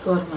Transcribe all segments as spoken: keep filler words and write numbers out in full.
Korma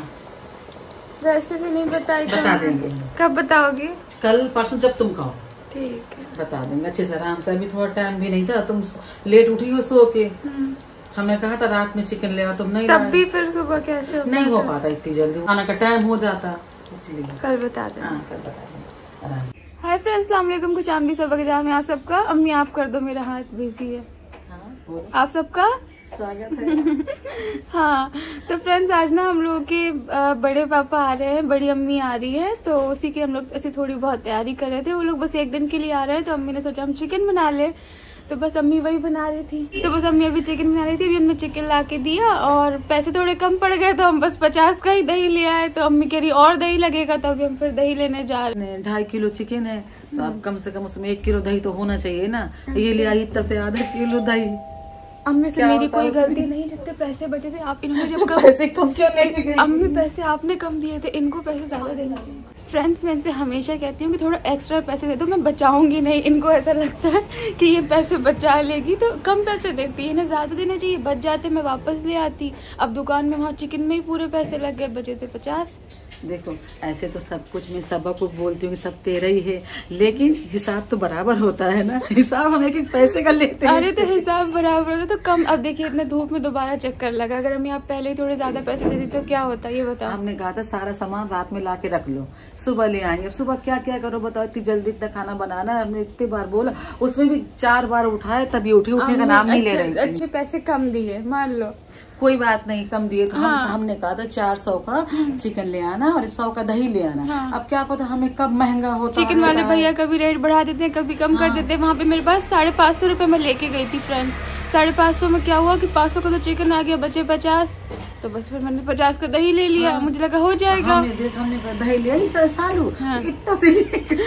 recipe नहीं बताई तो बता देंगे। कब बताओगे? कल परसों जब तुम खाओ ठीक है, बता देंगे अच्छे से आराम से। अभी थोड़ा टाइम भी नहीं था, तुम लेट उठी हो सो के। हमने कहा था रात में चिकन ले आओ, तुम नहीं तब भी फिर सुबह कैसे हो नहीं हो पाता इतनी जल्दी, खाना का टाइम हो जाता इसलिए। कल बता दें। हाँ कल बता देंगे आराम। हाय फ्रेंड्स, अस्सलाम वालेकुम। कुछ आम भी सब वगैरह में आप सबका। अम्मी आप कर दो, मेरा हाथ बिजी है। हाँ, आप सबका स्वागत है। हाँ तो फ्रेंड्स, आज ना हम लोगों के बड़े पापा आ रहे हैं, बड़ी अम्मी आ रही है, तो उसी की हम लोग ऐसी थोड़ी बहुत तैयारी कर रहे थे। वो लोग बस एक दिन के लिए आ रहे हैं, तो अम्मी ने सोचा हम चिकन बना ले, तो बस अम्मी वही बना रही थी। तो बस अम्मी अभी चिकन बना रही थी। अभी हमने चिकन ला के दिया और पैसे थोड़े कम पड़ गए, तो हम बस पचास का ही दही ले आए। तो अम्मी कह रही और दही लगेगा, तो अभी हम फिर दही लेने जा रहे हैं। ढाई किलो चिकन है, तो आप कम से कम उसमें एक किलो दही तो होना चाहिए ना। ये ले आई इतना से आधा किलो दही। अम्मी से मेरी कोई गलती नहीं, जितने पैसे बचे थे आप इन्होंने जब कम पैसे कम क्यों लेके गई? अम्मी पैसे आपने कम दिए थे, इनको पैसे ज्यादा देना चाहिए। फ्रेंड्स, मैं इनसे हमेशा कहती हूँ कि थोड़ा एक्स्ट्रा पैसे दे दो, मैं बचाऊंगी नहीं। इनको ऐसा लगता है कि ये पैसे बचा लेगी, तो कम पैसे देती है, इन्हें ज्यादा देना चाहिए। बच जाते मैं वापस ले आती। अब दुकान में वहाँ चिकन में ही पूरे पैसे लग गए, बचे थे पचास। देखो ऐसे तो सब कुछ मैं सबा को बोलती हूँ कि सब तेरा ही है, लेकिन हिसाब तो बराबर होता है ना। हिसाब हम एक एक पैसे का लेते हैं। अरे तो हिसाब बराबर होता तो कम। अब देखिए इतने धूप में दोबारा चक्कर लगा, अगर हम यहाँ पहले ही थोड़े ज्यादा पैसे देती तो क्या होता, ये बताओ। हमने कहा था सारा सामान रात में ला के रख लो, सुबह ले आएंगे। अब सुबह क्या क्या करो बताओ, इतनी जल्दी इतना खाना बनाना। हमने इतनी बार बोला, उसमें भी चार बार उठाए तभी उठी, उठने का नाम नहीं ले रही थी। अच्छे पैसे कम दिए मान लो, कोई बात नहीं, कम दिए तो हाँ। हम हमने कहा था चार सौ का चिकन ले आना और सौ का दही ले आना। हाँ। अब क्या पता हमें कब महंगा होता है। चिकन वाले भैया कभी रेट बढ़ा देते हैं, कभी कम हाँ। कर देते हैं। वहाँ पे मेरे पास साढ़े पाँच सौ रूपये में लेके गई थी फ्रेंड्स। साढ़े पाँच सौ में क्या हुआ कि पाँच सौ का तो चिकन आ गया, बचे पचास। तो बस फिर मैंने पचास का दही ले लिया। हाँ। मुझे लगा हो जाएगा। हमने देख हमने दही लिया सालू। हाँ। इतना से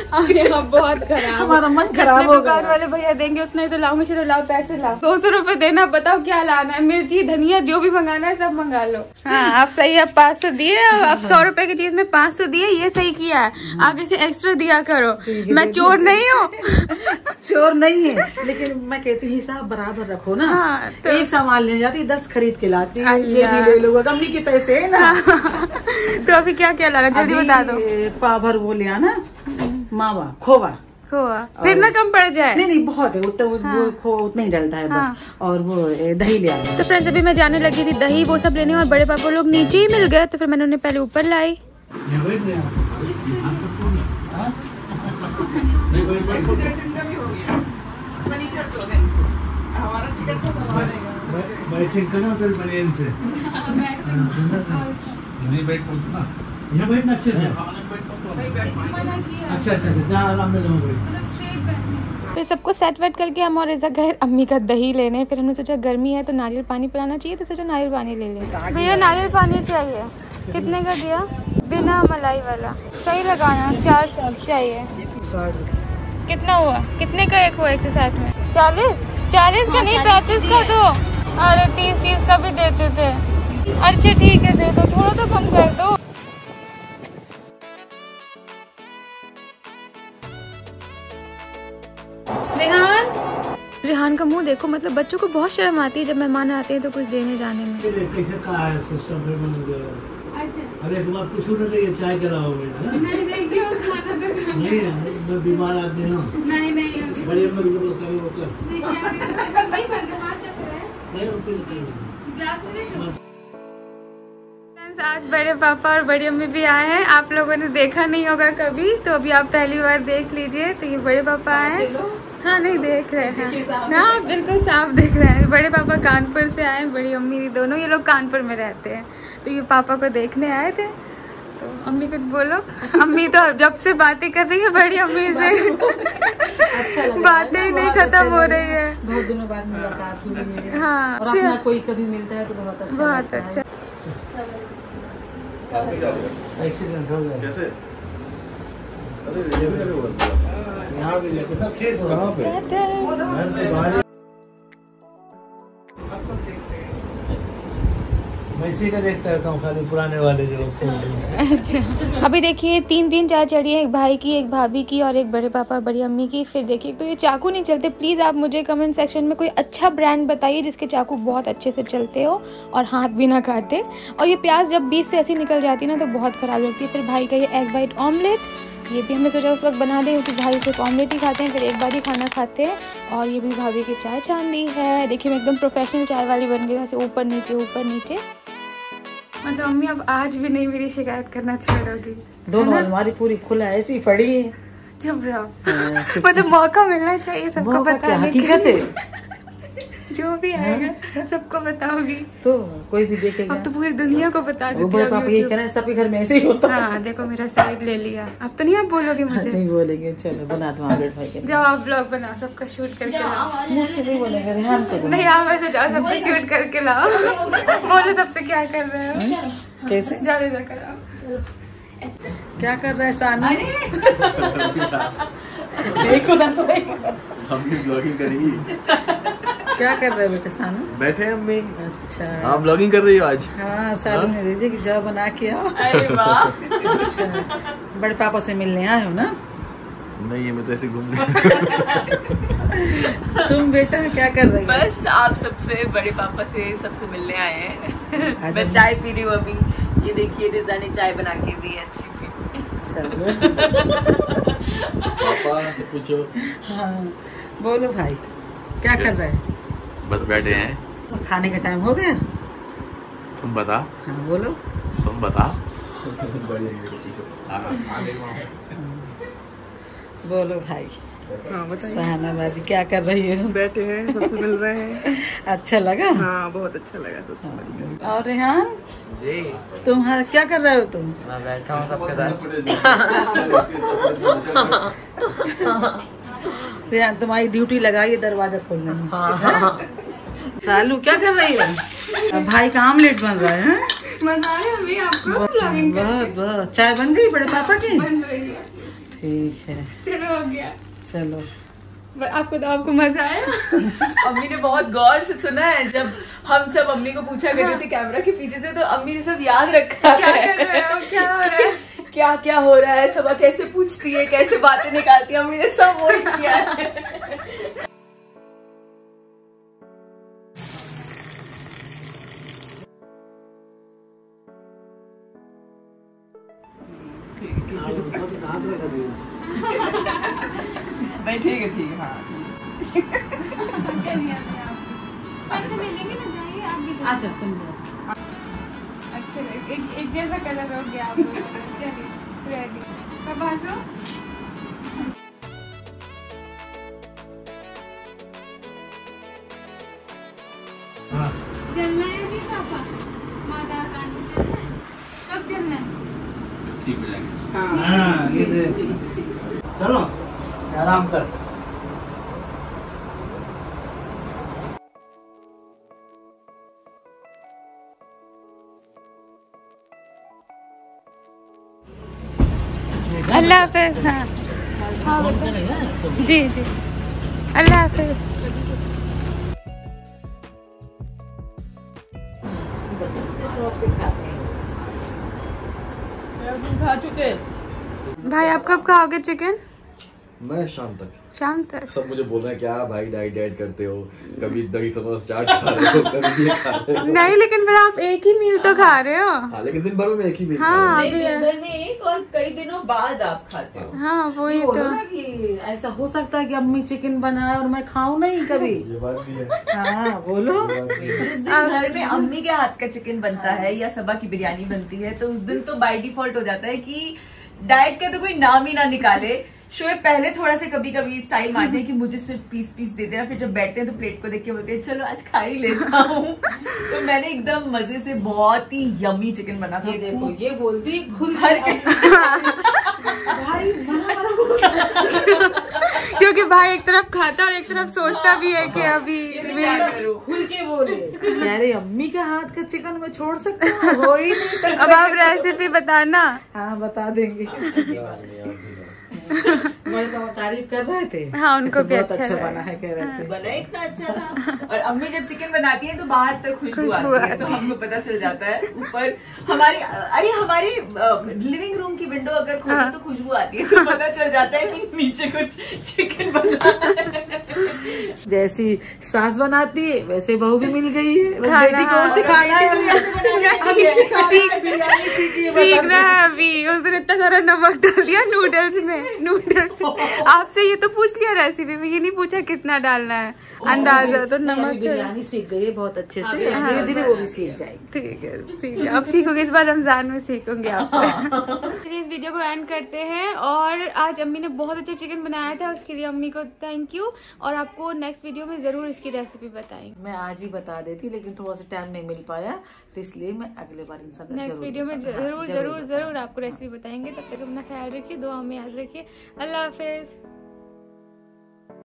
बहुत खराब, हमारा मन खराब हो गया। दुकान वाले भैया देंगे उतना ही तो लाऊंगे। चलो लाओ पैसे लाओ, दो सौ रूपये देना। बताओ क्या लाना है, मिर्ची धनिया जो भी मंगाना है सब मंगा लो। हाँ आप सही, अब पाँच सौ दिए, अब सौ रूपये की चीज में पाँच सौ दिए, ये सही किया है। आगे से एक्स्ट्रा दिया करो। मैं चोर नहीं हूँ। चोर नहीं है, लेकिन मैं कहती हूँ हिसाब बराबर रखो ना। हाँ, तो एक सामान ले जाती दस खरीद के लाती, ले लो अम्मी के पैसे है ना। तो अभी क्या क्या लगा जल्दी बता दो। पाभर वो ले आना, मावा खोवा खोआ, फिर ना कम पड़ जाए। नहीं नहीं बहुत है उतना। हाँ। वो खो उतना ही डलता है। हाँ। बस और वो दही ले आना। तो फ्रेंड्स अभी मैं जाने लगी थी दही वो सब लेने, और बड़े पापा लोग नीचे ही मिल गए, तो फिर मैंने उन्हें पहले ऊपर लाई। यहाँ बैठना अच्छे से। अच्छा अच्छा जा आराम में लो। फिर सबको सेट वेट करके हम और रिज़ा गए अम्मी का दही लेने। फिर हमने सोचा गर्मी है तो नारियल पानी पिलाना चाहिए, तो सोचा नारियल पानी ले लें। भैया नारियल पानी चाहिए, कितने का दिया? बिना मलाई वाला, सही लगाना। चार कप चाहिए। कितना हुआ, कितने का एक हुआ? एक सौ साठ में चालीस चालीस का नहीं, पैंतीस का दो। अरे तीस तीस का भी देते थे। अच्छा ठीक है दे दो, थोड़ा तो कम कर दो। रेहान रेहान का मुंह देखो, मतलब बच्चों को बहुत शर्म आती है जब मेहमान आते हैं तो कुछ देने जाने में। कैसे कहा है सिस्टम में? अच्छा अरे एक बार कुछ न देंगे, चाय कराओ बेटा। नहीं नहीं क्यों, खाना तो खाना नहीं है, मैं बीमार आदमी हूँ। नहीं नहीं बड़ी अम्मा की जरूरत कभी वो कर नहीं, क्या नहीं बन रहा, हाथ रख रहा है नहीं रुक ग्लास में देखो। आज बड़े पापा और बड़ी अम्मी भी आए हैं। आप लोगों ने देखा नहीं होगा कभी, तो अभी आप पहली बार देख लीजिए। तो ये बड़े पापा आए हैं। हाँ नहीं देख रहे हैं, हाँ बिल्कुल साफ दिख रहे हैं। बड़े पापा कानपुर से आए हैं, बड़ी अम्मी दोनों ये लोग कानपुर में रहते हैं। तो ये पापा को देखने आए थे। तो अम्मी कुछ बोलो। अम्मी तो जब से बातें कर रही है बड़ी अम्मी से, अच्छा बातें ही नहीं खत्म हो रही है। बहुत दिनों बाद मुलाकात हुई है। हाँ और अपना कोई कभी मिलता है तो बहुत अच्छा बहुत अच्छा। एक्सीडेंट हो गया कैसे? अरे ये भी अरे यहाँ भी लेके सब खेत हो रहा है। मैं इसी का देखता रहता हूँ खाली, पुराने वाले जो लोग। अच्छा, अभी देखिए तीन तीन चाय चढ़ी है, एक भाई की, एक भाभी की और एक बड़े पापा बड़ी अम्मी की। फिर देखिए तो ये चाकू नहीं चलते। प्लीज़ आप मुझे कमेंट सेक्शन में कोई अच्छा ब्रांड बताइए जिसके चाकू बहुत अच्छे से चलते हो और हाथ भी ना खाते। और ये प्याज जब बीच से ऐसी निकल जाती है ना तो बहुत ख़राब लगती है। फिर भाई का ये एग वाइट ऑमलेट, ये भी हमने सोचा उस वक्त बना दें क्योंकि भाई सिर्फ ऑमलेट ही खाते हैं, फिर एक बार ही खाना खाते हैं। और ये भी भाभी की चाय छान दी है। देखिए मैं एकदम प्रोफेशनल चाय वाली बन गई, वैसे ऊपर नीचे ऊपर नीचे। मतलब मम्मी अब आज भी नहीं मेरी शिकायत करना छोड़ोगी। दोनों अलमारी पूरी खुला ऐसी पड़ी है। चुप रहो, मतलब मौका मिलना चाहिए सबको बताने के। जो भी आएगा सबको बताओगी तो कोई भी देखेगा। अब तो पूरी दुनिया को बता देती है। पापा यही कह रहे हैं सबके घर में ऐसे ही होता है। हाँ देखो मेरा साइड ले लिया, अब तो नहीं आप बोलोगे मुझे। नहीं बोलेंगे, चलो बना दो ऑमलेट भाई के। जाओ आप ब्लॉग बनाओ, सबका शूट करके लाओ। मुझसे नहीं बोलेंगे, रेहान को नहीं आप वैसे जाओ, सबका शूट करके लाओ। बोलो सबसे क्या कर रहे हो, कैसे जाओ इधर कराओ। क्या कर रहा है सानी? एक उधर से हम भी ब्लॉगिंग करेंगी। क्या कर रहे हो सानू? बैठे हैं अम्मी। अच्छा आप ब्लॉगिंग कर रही हो आज? हाँ, सालू ने दे दी कि जाओ बना के आओ। अरे वाह। अच्छा, बड़े पापा से मिलने आए हो ना? नहीं, मैं तो ऐसे घूम रही। तुम बेटा क्या कर रही हो? बस आप सबसे, बड़े पापा से सबसे मिलने आए हैं। मैं चाय पी रही हूँ अभी। ये देखिए रिजा ने चाय बना के दी है अच्छी सी। पापा पूछो। हाँ बोलो भाई, क्या कर रहे हैं? बस बैठे हैं। खाने का टाइम हो गया? तुम बता। हाँ बोलो। तुम बता। बोलो भाई। हाँ बताइए। सहाना बाजी क्या कर रही है? बैठे हैं, सबसे मिल रहे हैं। अच्छा लगा? हाँ बहुत अच्छा लगा सबसे मिलकर। और रेहान जी, तुम्हारा क्या कर रहे हो तुम? मैं बैठा हूँ सबके साथ। रेहान तुम्हारी ड्यूटी लगाई दरवाजा खोलने में। हाँ। चालू क्या कर रही हो? भाई का ऑमलेट बन रहा है। मजा आ रहा है आपको ब्लॉगिंग बहुत बहुत। चाय बन गई बड़े पापा की? बन रही है। ठीक है, चलो हो गया। चलो आपको तो आपको मजा आया? अम्मी ने बहुत गौर से सुना है। जब हम सब अम्मी को पूछा करते थे कैमरा के पीछे से, तो अम्मी ने सब याद रखा क्या है। कर रहे हो, क्या हो रहा है, क्या क्या हो रहा है, सब कैसे पूछती है, कैसे बातें निकालती है, अम्मी ने सब वही किया है। नहीं ठीक है, ठीक है। हाँ चलिए पैसे ले लेंगे ना, जाइए आप भी। अच्छा तुम अच्छा एक एक जैसा कलर हो गया आप लोगों का। चलिए रेडी, कब आ जाओ। चलना है नहीं पापा? माता कान से चलना है? कब चलना है? ठीक हो जाएंगे। हाँ ये देख, चलो आराम कर। अल्लाह हाफिज। हाँ हाँ बताओ। जी जी अल्लाह हाफिज। खा चुके। भाई आप कब खाओगे चिकन? मैं शाम तक। शाम तक? सब मुझे बोल रहे हैं क्या भाई डाइट डाइट करते हो, कभी दही समोसा चाट खा रहे हो, कभी ये खा रहे हो। नहीं लेकिन फिर आप एक ही मील तो खा रहे हो। हाँ लेकिन दिन भर में एक ही मील हाँ, खा नहीं, दिन भर में एक और कई दिनों बाद आप खाते हो। हाँ वही बोलो तो। ना कि ऐसा हो सकता है कि अम्मी चिकन बनाए और मैं खाऊं नहीं कभी। ये बात भी है। हाँ बोलो। ये बात भी है। जिस दिन घर में अम्मी के हाथ का चिकन बनता है या सबा की बिरयानी बनती है, तो उस दिन तो बाय डिफॉल्ट हो जाता है कि डाइट का तो कोई नाम ही ना निकाले। शोएब पहले थोड़ा से कभी कभी स्टाइल मारते हैं कि मुझे सिर्फ पीस पीस दे देना, फिर जब बैठते हैं तो प्लेट को देख के बोलते हैं चलो आज खा ही लेता हूँ। तो मैंने एकदम मजे से बहुत ही यमी चिकन बना था। ये देखो ये बोलती खुल भर के भाई मना मना बोल। क्योंकि भाई एक तरफ खाता और एक तरफ सोचता भी है कि अभी खुल के बोले अरे अम्मी के हाथ का चिकन मैं छोड़ सकती हूँ? हो ही नहीं सकता। अब आप रेसिपी बताना। हाँ बता देंगे। बड़े पापा तारीफ कर रहे थे। हाँ, उनको भी बहुत अच्छा अच्छा लगा। बना है कह रहे थे। बना इतना अच्छा था। और अम्मी जब चिकन बनाती है तो बाहर तक खुशबू आती है, तो हमको पता चल जाता है। ऊपर हमारी अरे हमारी लिविंग रूम की विंडो अगर खोलो तो खुशबू आती है, तो पता चल जाता है कि नीचे कुछ चिकन बना है। जैसी सास बनाती है वैसे बहू भी मिल गई है। बस खाना, बेटी को हाँ। सिखाना है, अभी ऐसे बनाना है, अभी सिखाना है, बिरयानी सीखी है, बस सीख अभी। रहा है अभी। उस दिन इतना सारा नमक डाल दिया नूडल्स में। नूडल्स आपसे ये तो पूछ लिया रेसिपी में, ये नहीं पूछा कितना डालना है अंदाजा। तो नहीं, अभी नमक बिरयानी सीख गई है बहुत अच्छे से, हाँ, धीरे धीरे वो भी सीख जाएगी। ठीक है, सीख जाओ। अब सीखोगे, इस बार रमजान में सीखोगे आप। चलिए इस वीडियो को एंड करते हैं। और आज अम्मी ने बहुत अच्छा चिकन बनाया था, उसके लिए अम्मी को थैंक यू। और आपको नेक्स्ट वीडियो में जरूर इसकी रेसिपी बताएंगे। मैं आज ही बता देती लेकिन थोड़ा सा टाइम नहीं मिल पाया, तो इसलिए मैं अगले बार इंशाल्लाह नेक्स्ट जरूर वीडियो में बताऊंगी। जरूर हाँ, जरूर बताऊंगी। जरूर आपको रेसिपी बताएंगे। तब तक अपना ख्याल रखिए, दुआ में याद रखिए। अल्लाह हाफिज।